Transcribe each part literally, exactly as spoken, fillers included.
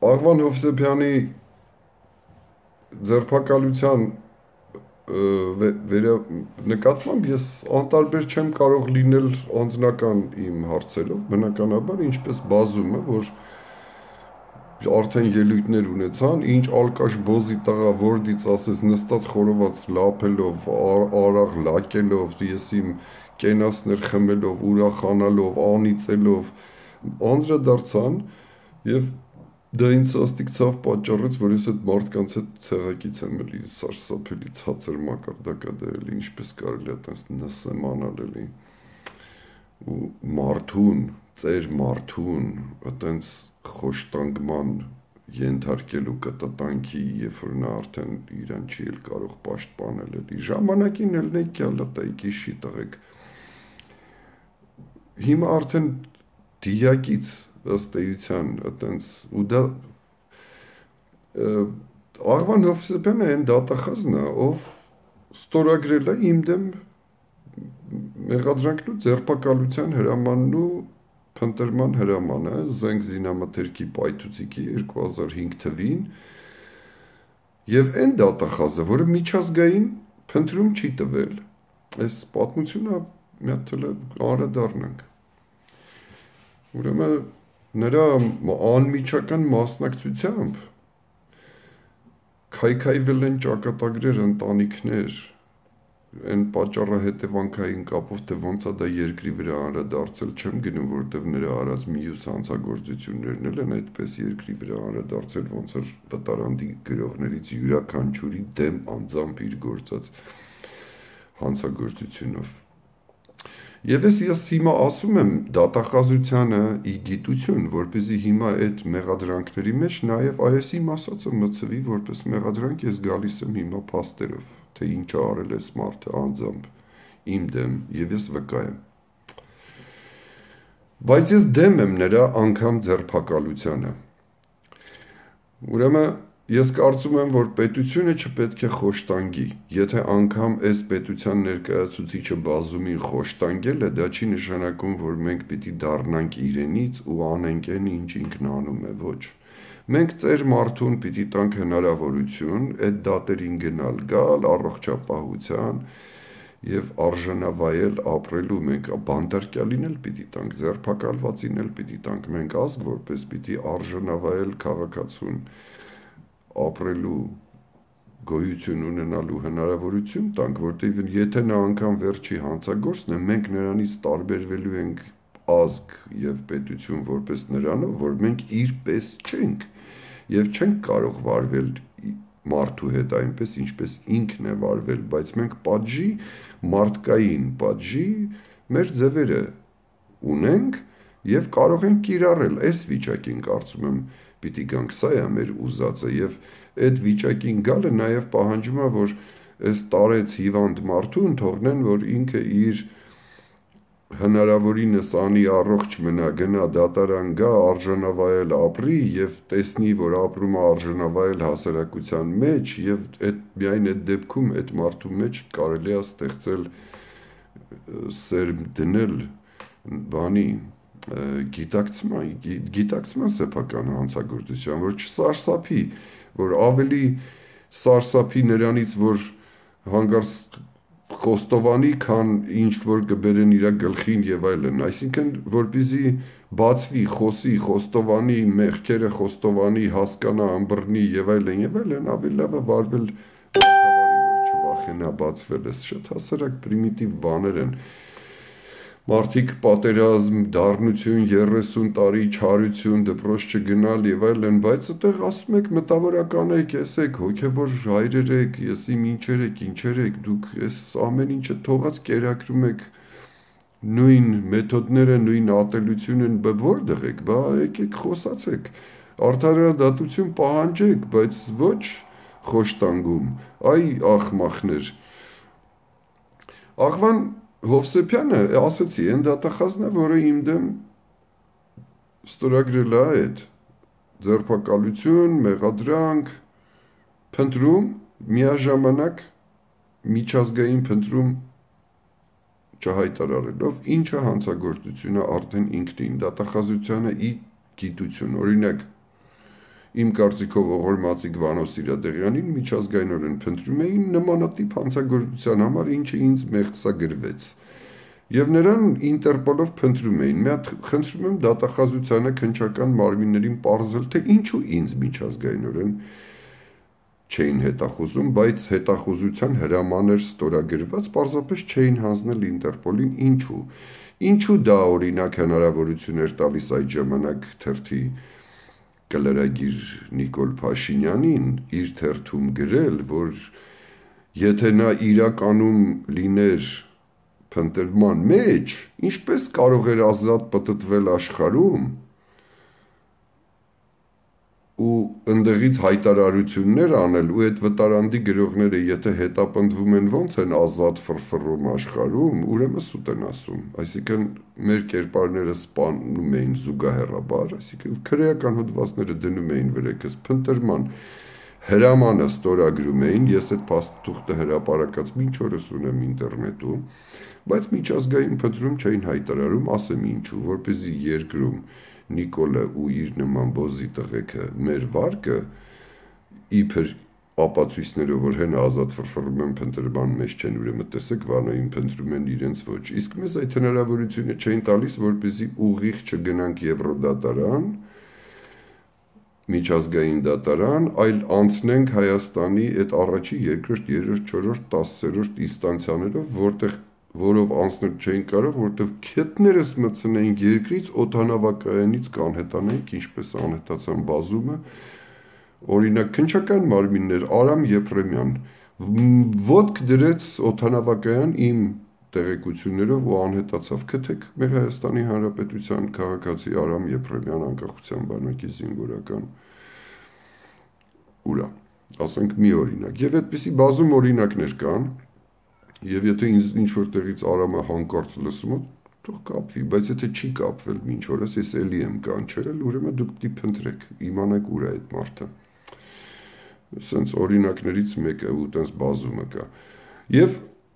Աղվան Հովսեփյանի ձերբակալության վերա նկատմամբ ես անտարբեր չեմ կարող լինել անձնական իմ հարցերով, բնականաբար ինչպես բազում է, որ արդեն ելույթներ ունեցան, ինչ ալկաշ բոզի տղա որդից ասես նստած խորոված լափելով, արաղ լակելով, ես իմ կենասներ խմելով, ուրախանալով, անիծելով անդրադարձան եւ դա ինձ աստիճան պատճառեց, որ ես այդ մարդկանց հետ ցեղակից եմ էլի սարսափելի ցածր մակարդակա դա էլի ինչպես կարելի է այտենց նսեմ անալ էլի ու մարդուն, ծեր մարդուն այտենց խոշտանգման ենթարկելու կտտանքի, երբ որ նա արդեն իրան չի էլ կարող պաշտպանել էլի ժամանակին էլ նեկյալ տայքի շի տղեկ հիմա արդեն դիակից ըստ էության այտենց ու դա Աղվան Հովսեփյանը այն դատախազն է, ով ստորագրել է իմ դեմ մեղադրանքն ու ձերբակալության հրամանն ու փնտրման հրամանը զենք զինամթերքի պայթուցիկի երկու հազար հինգ թվին եւ այն դատախազը, որը միջազգային փնտրում չի տվել, այս պատմությունը մի հատ անդրադառնանք։ Ուրեմն նրա անմիջական մասնակցությամբ քայքայվել են ճակատագրեր ընտանիքներ, այն պատճառահետևանքային կապով, թե ոնց է դա երկրի վրա անդրադարձել, չեմ գնում, որովհետև նրա արած մյուս հանցագործություններն էլ են այդպես երկրի վրա անդրադարձել, ոնց էր վտարանդի գրողներից յուրաքանչյուրի դեմ անձամբ իր գործած հանցագործությունով։ Եվ ես ես հիմա ասում եմ դատախազությանը ի գիտություն, որպեսզի հիմա այդ մեղադրանքների մեջ նաև այս իմ ասածը մցվի որպես մեղադրանք, ես գալիս եմ հիմա փաստերով, թե ինչ արել է մարդը անձամբ իմ դեմ եւ ես վկա եմ։ Բայց ես դեմ եմ նրա անգամ ձերբակալությանը։ Ուրեմն ես կարծում եմ, որ պետությունը չպետք է խոշտանգի, եթե անգամ այս պետության ներկայացուցիչը բազումին խոշտանգել է, դա չի նշանակում, որ մենք պիտի դառնանք իրենից ու անենք այն, ինչ ինքն անում է, ոչ։ Մենք ծեր մարդուն պիտի տանք հնարավորություն այդ դատերին գնալ, գալ առողջապահության եւ արժանավայել ապրելու, մենք բանդարկյալին էլ պիտի տանք, ձերբակալվածին էլ պիտի տանք, մենք ազգ որպես պիտի արժանավայել քաղաքացուն ապրելու գոյություն ունենալու հնարավորություն տանք, որտեղ եթե նա անգամ վերջի հանցագործն է, մենք նրանից տարբերվելու ենք ազգ եւ պետություն որպես նրանով, որ մենք իր պես չենք եւ չենք կարող վարվել մարդու հետ այնպես, ինչպես ինքն է վարվել, բայց մենք պատժի մարդկային պատժի մեր ձևերը ունենք եւ կարող ենք կիրառել այս վիճակին, կարծում եմ պիտի գանք, սա է մեր ուզածը եւ այդ վիճակին գալը նաեւ պահանջում է, որ այս տարեց հիվանդ մարդուն թողնեն, որ ինքը իր հնարավորինս անի առողջ մնա, գնա դատարան գա, արժանավայել ապրի եւ տեսնի, որ ապրում է արժանավայել հասարակության մեջ եւ այդ միայն այդ դեպքում այդ մարդու մեջ կարելի է ստեղծել սերմ դնել բանի գիտակցման, գիտակցման սեփական հանցագործության, որ չսարսափի, որ ավելի սարսափի նրանից, որ հանգարց խոստովանի, քան ինչ որ կբերեն իր գլխին եւ այլն, այսինքն որպեսզի բացվի, խոսի, խոստովանի, մեղքերը խոստովանի, հասկանա, ըմբռնի եւ այլն եւ այլն, ավելի լավ է վարվել բավարարի, որ չվախենա բացվել, էս շատ հասարակ պրիմիտիվ բաներ են։ Մարդիկ պատերազմ, դառնություն, երեսուն տարի չարություն, դպրոց չգնալ եւ այլն, բայց այդտեղ ասում եք մտավորական եք, եսեք, հոգեվոր հայրեր եք, ես իմ ինչեր եք, ինչեր եք, դուք այս ամեն ինչը թողած կերակրում եք նույն մեթոդները, նույն ատելությունն են, որտեղ եք, բա եկեք խոսացեք, արդարադատություն պահանջեք, բայց ոչ խոշտանգում, այ ախմախներ։ Աղվան Հովսեփյանը, ասեցի, այն դատախազն է, որը իմ դեմ ստորագրել է այդ ձերբակալություն, մեղադրանք, փնտրում, միաժամանակ միջազգային փնտրում չհայտարարելով, ինչը հանցագործությունը արդեն ինքնին դատախազությանը ի գիտություն, օրինակ, իմ կարծիքով ողորմածիկ Վանո Սիրադեղյանին միջազգայինորեն փնտրում էին նմանատիպ հանցագործության համար, ինչը ինձ մեղսագրվեց։ Եվ նրան Ինտերպոլով փնտրում էին։ Մի հատ խնդրում եմ դատախազությանը քննչական մարմիններին պարզել, թե ինչու ինձ միջազգայինորեն չէին հետախուզում, բայց հետախուզության հրաման էր ստորագրված, պարզապես չէին հանձնել Ինտերպոլին, ինչու։ Ինչու դա օրինակ հնարավորություն էր տալիս այդ ժամանակ թերթի կլրագիր Նիկոլ Փաշինյանին իր թերթում գրել, որ եթե նա իրականում լիներ փնտրման մեջ, ինչպես կարող էր ազատ պտտվել աշխարհում ու ընդդեղից հայտարարություններ անել ու այդ վտարանդի գրողները եթե հետապնդվում են ոնց են ազատ ֆրֆռում աշխարհում, ուրեմն սուտ են ասում, այսինքն մեր կերպարները սպանում էին զուգահեռաբար, այսինքն քրեական հոդվածները դնում էին վրեքս փնտրման հրամանը ստորագրում էին, ես այդ փաստաթուղթը հրապարակած մինչ օրս ունեմ ինտերնետում, բայց միջազգային փնտրում չէին հայտարարում, ասեմ ինչու, որպեսզի երկրում Նիկոլը ու իր նման բոզի տղեկը մեր վարկը իբր ապացույցներով որ հեն ազատ ֆրֆռում են փնտրման մեջ չեն, ուրեմն տեսեք Վանոյին փնտրում են իրենց ոչ, իսկ մեզ այդ հնարավորությունը չէին տալիս, որպեսզի ուղիղ չգնանք Եվրոդատարան, միջազգային դատարան, այլ անցնենք Հայաստանի այդ առաջի, երկրորդ, երրորդ, չորրորդ, տասերորդ ինստանցիաներով, որտեղ որով անցնել չէին կարող, որտեղ քետներս մտցնեինք երկրից, օդանավակայանից կանհետանեինք, ինչպես անհետացան բազումը, օրինակ քննչական մարմիններ Արամ Եփրեմյան ոտք դրեց օդանավակայան իմ տեղեկություններով ու անհետացավ, քթեք մեր Հայաստանի Հանրապետության քաղաքացի Արամ Եփրեմյան անկախության բանակի զինվորական ուրա, ասենք մի օրինակ, եւ այդպիսի բազում օրինակներ կան. Եվ եթե ինձ ինչ-որ տեղից Արամը հանկարծ լսում է, թող կապվի, բայց եթե չի կապվել մինչ օրս, ես էլի եմ կանչել, ուրեմն դուք պիտի փնտրեք, իմանաք ուր է այդ մարդը։ Սենց օրինակներից մեկը ու տենց բազումը կա։ Եվ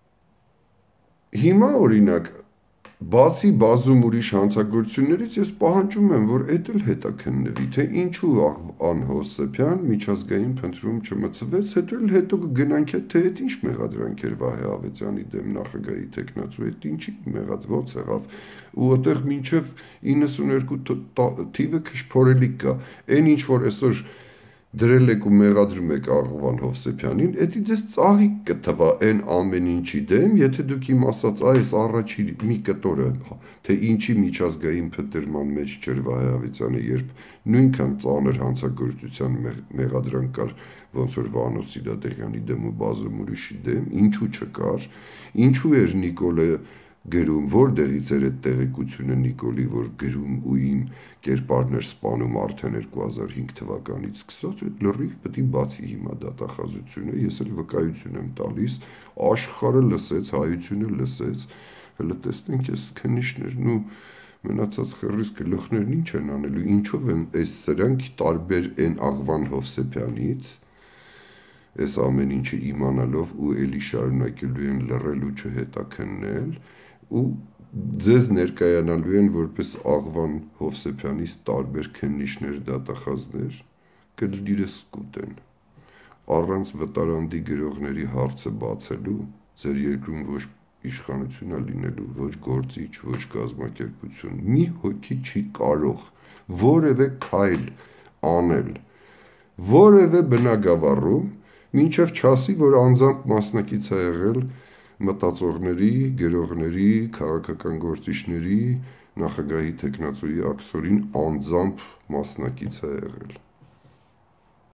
հիմա օրինակ, բացի բազում ուրիշ հանցագործություններից, ես պահանջում եմ, որ էդ էլ հետաքննվի, թե ինչու Ան Հովսեփյան միջազգային փնտրում չմցվեց, հետո էլ հետո կգնանք թե այդ ինչ մեղադրանք էր Վահե Ավետյանի դեմ նախագահի տեխնացու, այդ ինչի մեղադ ոնց եղավ, ու այդտեղ մինչև իննսունհինգ թիվը քշփորելիք կա, այն ինչ որ այսօր դրել եք ու մեղադրում եք Աղվան Հովսեփյանին, էդի ձեզ ծաղիկ կթվա այն ամեն ինչի դեմ, եթե դուք իմ ասած այս առաջի մի կտորը, թե ինչի միջազգային փնտրման մեջ չէր Վահե Ավետյանը, երբ նույնքան ծանր հանցագործության մեղադրանք կար, ոնց որ Վանո Սիրադեղյանի դեմ ու բազում ուրիշի դեմ, ինչու չկար, ինչու էր Նիկոլը գրում, որտեղից էր այդ տեղեկությունը Նիկոլի, որ գրում ու իմ կերպարներ սպանում արդեն երկու հազար հինգ թվականից սկսած, այդ լրիվ պետք է բացի հիմա դատախազությունը, ես էլ վկայություն եմ տալիս, աշխարհը լսեց, հայությունը լսեց, հələ տեսնենք ես քննիչներն ու մնացած խռիս գլուխներն ինչ են անելու, ինչով են այս սրանք տարբեր են Աղվան Հովսեփյանից, այս ամեն ինչը իմանալով ու էլի շարունակելու են լռել ու չհետաքննել ու ձեզ ներկայանալու են որպես Աղվան Հովսեփյանից տարբեր քննիչներ, դատախազներ, կլիրես կուտեն, առանց վտարանդի գրողների հարցը բացելու, ձեր երկրում ոչ իշխանություն է լինելու, ոչ գործիչ, ոչ կազմակերպություն, մի հոգի չի կարող որևէ քայլ անել, որևէ բնագավառում, մինչև չասի, որ անձամբ մասնակից է եղել մտածողների, գրողների, քաղաքական գործիչների, նախագահի տեխնացուի աքսորին անձամբ մասնակից է եղել։